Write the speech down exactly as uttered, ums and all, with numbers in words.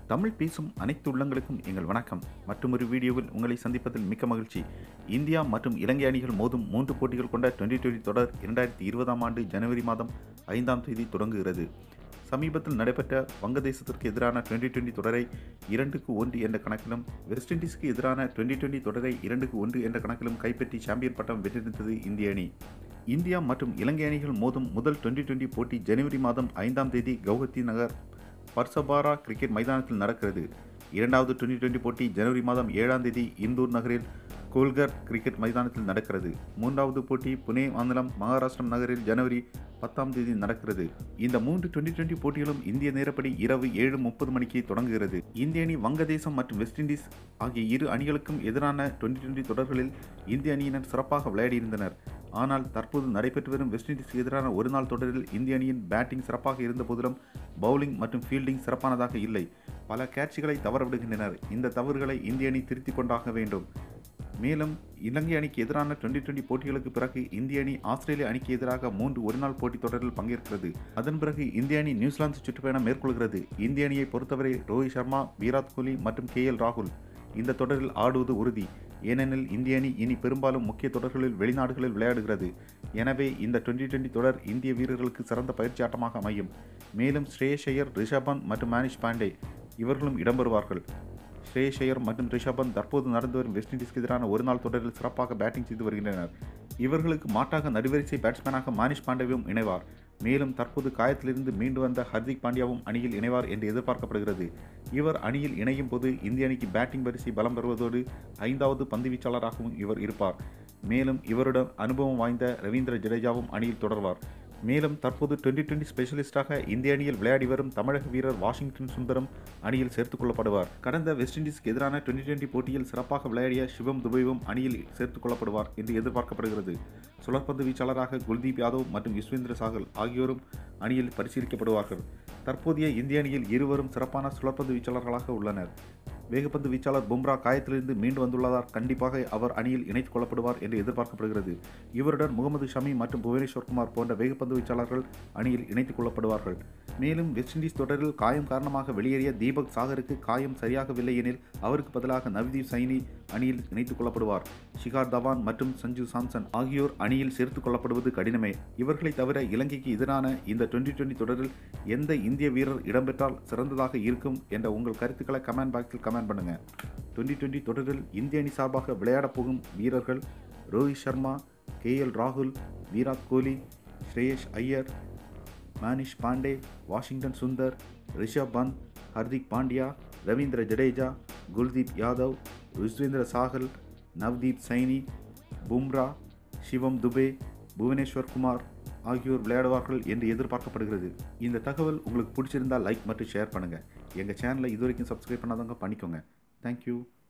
தமிழ் பேசும் அனைத்து உள்ளங்களுக்கும் எங்கள் வணக்கம். மற்றொரு வீடியோவில் உங்களை சந்திப்பதில் மிக்க மகிழ்ச்சி. இந்தியா மற்றும் இலங்கை அணிகள் மோதும் மூன்று போட்டிகள் கொண்ட டுவெண்டி டுவெண்டி தொடர் இரண்டாயிரத்தி இருபதாம் ஆண்டு ஜனவரி மாதம் ஐந்தாம் தேதி தொடங்குகிறது. சமீபத்தில் நடைபெற்ற வங்கதேசத்திற்கு எதிரான டுவெண்டி டுவெண்டி தொடரை இரண்டுக்கு ஒன்று என்ற கணக்கிலும், வெஸ்ட் இண்டீஸுக்கு எதிரான டுவெண்டி டுவெண்டி தொடரை இரண்டுக்கு ஒன்று என்ற கணக்கிலும் கைப்பற்றி சாம்பியன் பட்டம் வென்றிருந்தது இந்திய அணி. இந்தியா மற்றும் இலங்கை அணிகள் மோதும் முதல் டுவெண்டி டுவெண்டி போட்டி ஜனவரி மாதம் ஐந்தாம் தேதி கவுஹத்தி நகர் பர்சபாரா கிரிக்கெட் மைதானத்தில் நடக்கிறது. இரண்டாவது டுவெண்டி டுவெண்டி போட்டி ஜனவரி மாதம் ஏழாம் தேதி இந்தூர் நகரில் கோல்கர் கிரிக்கெட் மைதானத்தில் நடக்கிறது. மூன்றாவது போட்டி புனே மாநிலம் மகாராஷ்டிரம் நகரில் ஜனவரி பத்தாம் தேதி நடக்கிறது. இந்த மூன்று டுவெண்டி டுவெண்டி போட்டிகளும் இந்திய நேரப்படி இரவு ஏழு முப்பது மணிக்கு தொடங்குகிறது. இந்திய அணி வங்கதேசம் மற்றும் வெஸ்ட் இண்டீஸ் ஆகிய இரு அணிகளுக்கும் எதிரான டுவெண்டி டுவெண்டி தொடர்களில் இந்திய அணியினர் சிறப்பாக விளையாடியிருந்தனர். ஆனால் தற்போது நடைபெற்று வரும் வெஸ்ட் இண்டீஸுக்கு எதிரான ஒருநாள் தொடரில் இந்திய அணியின் பேட்டிங் சிறப்பாக இருந்த போதிலும் பவுலிங் மற்றும் ஃபீல்டிங் சிறப்பானதாக இல்லை. பல கேட்சுகளை தவறவிடுகின்றனர். இந்த தவறுகளை இந்திய அணி திருத்திக் கொண்டாக வேண்டும். மேலும் இலங்கை அணிக்கு எதிரான டுவெண்டி டுவெண்டி போட்டிகளுக்கு பிறகு இந்திய அணி ஆஸ்திரேலிய அணிக்கு எதிராக மூன்று ஒருநாள் போட்டித் தொடரில் பங்கேற்கிறது. அதன் பிறகு இந்திய அணி நியூசிலாந்து சுற்றுப்பயணம் மேற்கொள்கிறது. இந்திய அணியை பொறுத்தவரை ரோஹித் சர்மா, விராட் கோலி மற்றும் கே எல் ராகுல் இந்த தொடரில் ஆடுவது உறுதி. ஏனெனில் இந்திய அணி இனி பெரும்பாலும் முக்கிய தொடர்களில் வெளிநாடுகளில் விளையாடுகிறது. எனவே இந்த டுவெண்டி டுவெண்டி தொடர் இந்திய வீரர்களுக்கு சிறந்த பயிற்சி ஆட்டமாக அமையும். மேலும் ஸ்ரேயஸ் ஐயர், ரிஷப் பந்த் மற்றும் மனிஷ் பாண்டே இவர்களும் இடம்பெறுவார்கள். ஸ்ரேயஸ் ஐயர் மற்றும் ரிஷப் பந்த் தற்போது நடந்து வரும் வெஸ்ட் இண்டீஸ்க்கு எதிரான ஒரு நாள் தொடரில் சிறப்பாக பேட்டிங் செய்து வருகின்றனர். இவர்களுக்கு மாற்றாக நடுவரிசை பேட்ஸ்மேனாக மனிஷ் பாண்டேவும் இணைவார். மேலும் தற்போது காயத்திலிருந்து மீண்டு வந்த ஹர்திக் பாண்டியாவும் அணியில் இணைவார் என்று எதிர்பார்க்கப்படுகிறது. இவர் அணியில் இணையும் போது இந்திய அணிக்கு பேட்டிங் வரிசை பலம் பெறுவதோடு ஐந்தாவது பந்து வீச்சாளராகவும் இவர் இருப்பார். மேலும் இவருடன் அனுபவம் வாய்ந்த ரவீந்திர ஜடேஜாவும் அணியில் தொடர்வார். மேலும் தற்போது டுவெண்டி டுவெண்டி ஸ்பெஷலிஸ்டாக இந்திய அணியில் விளையாடி வரும் தமிழக வீரர் வாஷிங்டன் சுந்தரம் அணியில் சேர்த்துக் கொள்ளப்படுவார். கடந்த வெஸ்ட் இண்டீஸ்க்கு எதிரான டுவெண்டி டுவெண்டி போட்டியில் சிறப்பாக விளையாடிய சிவம் துபேவும் அணியில் சேர்த்துக் கொள்ளப்படுவார் என்று எதிர்பார்க்கப்படுகிறது. சுழற்பந்து வீச்சாளராக குல்தீப் யாதவ் மற்றும் யுஸ்வேந்திர சாகல் ஆகியோரும் அணியில் பரிசீலிக்கப்படுவார்கள். தற்போதைய இந்திய அணியில் இருவரும் சிறப்பான சுழற்பந்து வீச்சாளர்களாக உள்ளனர். வேகப்பந்து வீச்சாளர் பும்ரா காயத்திலிருந்து மீண்டு வந்துள்ளதால் கண்டிப்பாக அவர் அணியில் இணைத்துக் கொள்ளப்படுவார் என்று எதிர்பார்க்கப்படுகிறது. இவருடன் முகமது ஷமி மற்றும் புவனேஸ்வர் குமார் போன்ற வேகப்பந்து வீச்சாளர்கள் அணியில் இணைத்துக் கொள்ளப்படுவார்கள். மேலும் வெஸ்ட் இண்டீஸ் தொடரில் காயம் காரணமாக வெளியேறிய தீபக் சாகருக்கு காயம் சரியாகவில்லை எனில் அவருக்கு பதிலாக நவ்தீப் சைனி அணியில் இணைத்துக் கொள்ளப்படுவார். ஷிகார் தவான் மற்றும் சஞ்சு சாம்சன் ஆகியோர் அணியில் சேர்த்துக் கொள்ளப்படுவது கடினமே. இவர்களை தவிர இலங்கைக்கு எதிரான இந்த டுவெண்டி டுவெண்டி தொடரில் எந்த இந்திய வீரர் இடம்பெற்றால் சிறந்ததாக இருக்கும் என்ற உங்கள் கருத்துக்களை கமெண்ட் பாக்ஸில் கமெண்ட் பண்ணுங்க. டுவெண்டி டுவெண்டி தொடரில் இந்திய அணி சார்பாக விளையாடப் போகும் வீரர்கள் ரோஹித் சர்மா, கே எல் ராகுல், விராட் கோலி, ஸ்ரேயஸ் ஐயர், மனிஷ் பாண்டே, வாஷிங்டன் சுந்தர், ரிஷப் பந்த், ஹர்திக் பாண்டியா, ரவீந்திர ஜடேஜா, குல்தீப் யாதவ், யுஸ்வேந்திர சாகல், நவ்தீப் சைனி, பும்ரா, சிவம் துபே, புவனேஸ்வர் குமார் ஆகியோர் விளையாடுவார்கள் என்று எதிர்பார்க்கப்படுகிறது. இந்த தகவல் உங்களுக்கு பிடிச்சிருந்தால் லைக் மற்றும் ஷேர் பண்ணுங்கள். எங்கள் சேனலை இதுவரைக்கும் சப்ஸ்கிரைப் பண்ணாதவங்க பண்ணிக்கோங்க. தேங்க்யூ.